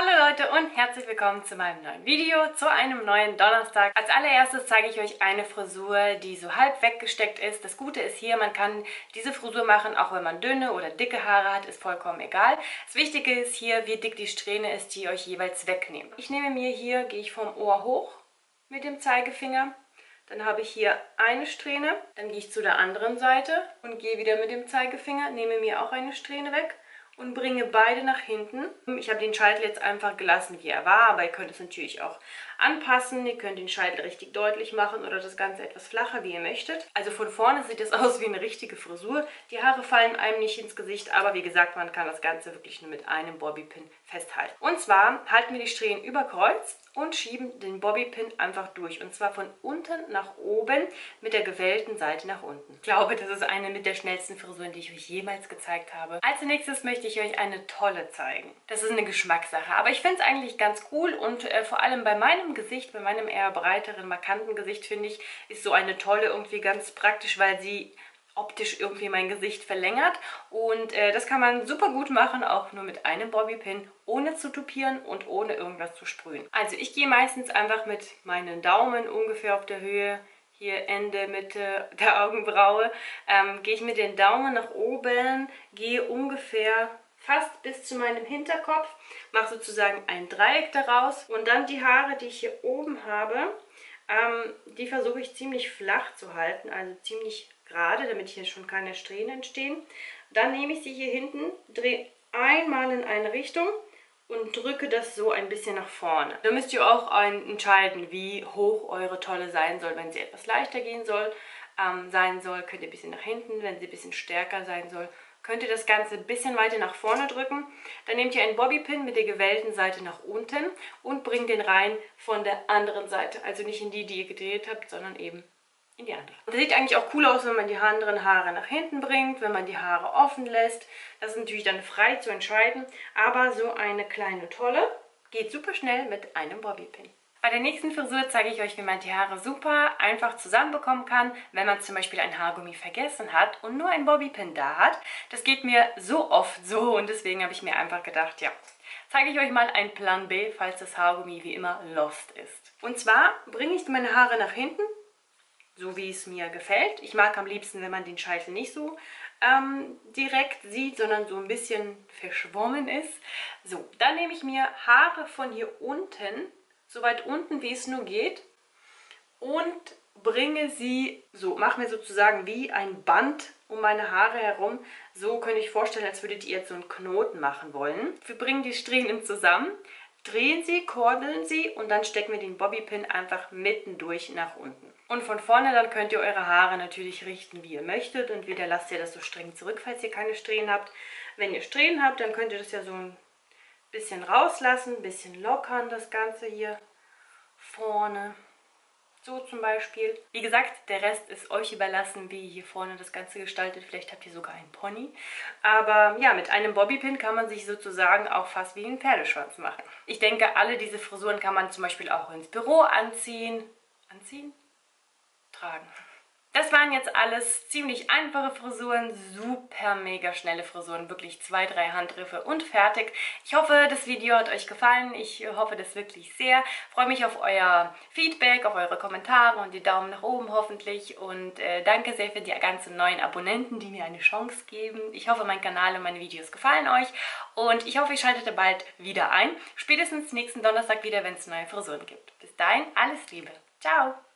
Hallo Leute und herzlich willkommen zu meinem neuen Video, zu einem neuen Donnerstag. Als allererstes zeige ich euch eine Frisur, die so halb weggesteckt ist. Das Gute ist hier, man kann diese Frisur machen, auch wenn man dünne oder dicke Haare hat, ist vollkommen egal. Das Wichtige ist hier, wie dick die Strähne ist, die ihr euch jeweils wegnehmt. Ich nehme mir hier, gehe ich vom Ohr hoch mit dem Zeigefinger. Dann habe ich hier eine Strähne, dann gehe ich zu der anderen Seite und gehe wieder mit dem Zeigefinger, nehme mir auch eine Strähne weg und bringe beide nach hinten. Ich habe den Scheitel jetzt einfach gelassen, wie er war, aber ihr könnt es natürlich auch anpassen. Ihr könnt den Scheitel richtig deutlich machen oder das Ganze etwas flacher, wie ihr möchtet. Also von vorne sieht es aus wie eine richtige Frisur. Die Haare fallen einem nicht ins Gesicht, aber wie gesagt, man kann das Ganze wirklich nur mit einem Bobbypin festhalten. Und zwar halten wir die Strähnen über Kreuz und schieben den Bobbypin einfach durch. Und zwar von unten nach oben mit der gewellten Seite nach unten. Ich glaube, das ist eine mit der schnellsten Frisuren, die ich euch jemals gezeigt habe. Als nächstes möchte ich euch eine tolle zeigen. Das ist eine Geschmackssache, aber ich finde es eigentlich ganz cool und vor allem bei meinem Gesicht, bei meinem eher breiteren, markanten Gesicht, finde ich, ist so eine tolle irgendwie ganz praktisch, weil sie optisch irgendwie mein Gesicht verlängert und das kann man super gut machen, auch nur mit einem Bobbypin, ohne zu tupieren und ohne irgendwas zu sprühen. Also ich gehe meistens einfach mit meinen Daumen ungefähr auf der Höhe, hier Ende, Mitte der Augenbraue, gehe ich mit den Daumen nach oben, gehe ungefähr fast bis zu meinem Hinterkopf, mache sozusagen ein Dreieck daraus und dann die Haare, die ich hier oben habe, die versuche ich ziemlich flach zu halten, also ziemlich gerade, damit hier schon keine Strähnen entstehen. Dann nehme ich sie hier hinten, drehe einmal in eine Richtung und drücke das so ein bisschen nach vorne. Da müsst ihr auch entscheiden, wie hoch eure Tolle sein soll. Wenn sie etwas leichter gehen soll, könnt ihr ein bisschen nach hinten. Wenn sie ein bisschen stärker sein soll, könnt ihr das Ganze ein bisschen weiter nach vorne drücken. Dann nehmt ihr einen Bobbypin mit der gewellten Seite nach unten und bringt den rein von der anderen Seite. Also nicht in die ihr gedreht habt, sondern eben in die andere. Das sieht eigentlich auch cool aus, wenn man die anderen Haare nach hinten bringt, wenn man die Haare offen lässt. Das ist natürlich dann frei zu entscheiden, aber so eine kleine Tolle geht super schnell mit einem Bobbypin. Bei der nächsten Frisur zeige ich euch, wie man die Haare super einfach zusammenbekommen kann, wenn man zum Beispiel ein Haargummi vergessen hat und nur ein Bobbypin da hat. Das geht mir so oft so und deswegen habe ich mir einfach gedacht, ja, zeige ich euch mal einen Plan B, falls das Haargummi wie immer lost ist. Und zwar bringe ich meine Haare nach hinten, so wie es mir gefällt. Ich mag am liebsten, wenn man den Scheitel nicht so direkt sieht, sondern so ein bisschen verschwommen ist. So, dann nehme ich mir Haare von hier unten, so weit unten wie es nur geht, und bringe sie so, mache mir sozusagen wie ein Band um meine Haare herum. So könnt ihr euch vorstellen, als würdet ihr jetzt so einen Knoten machen wollen. Wir bringen die Strähnen zusammen, drehen sie, kordeln sie und dann stecken wir den Bobbypin einfach mittendurch nach unten. Und von vorne dann könnt ihr eure Haare natürlich richten, wie ihr möchtet, und wieder lasst ihr das so streng zurück, falls ihr keine Strähnen habt. Wenn ihr Strähnen habt, dann könnt ihr das ja so ein bisschen rauslassen, ein bisschen lockern, das Ganze hier vorne. So zum Beispiel. Wie gesagt, der Rest ist euch überlassen, wie ihr hier vorne das Ganze gestaltet. Vielleicht habt ihr sogar einen Pony. Aber ja, mit einem Bobbypin kann man sich sozusagen auch fast wie einen Pferdeschwanz machen. Ich denke, alle diese Frisuren kann man zum Beispiel auch ins Büro anziehen. Tragen. Das waren jetzt alles ziemlich einfache Frisuren, super mega schnelle Frisuren, wirklich 2-3 Handgriffe und fertig. Ich hoffe, das Video hat euch gefallen, ich hoffe das wirklich sehr. Ich freue mich auf euer Feedback, auf eure Kommentare und die Daumen nach oben hoffentlich und danke sehr für die ganzen neuen Abonnenten, die mir eine Chance geben. Ich hoffe, mein Kanal und meine Videos gefallen euch und ich hoffe, ihr schaltet bald wieder ein. Spätestens nächsten Donnerstag wieder, wenn es neue Frisuren gibt. Bis dahin, alles Liebe. Ciao!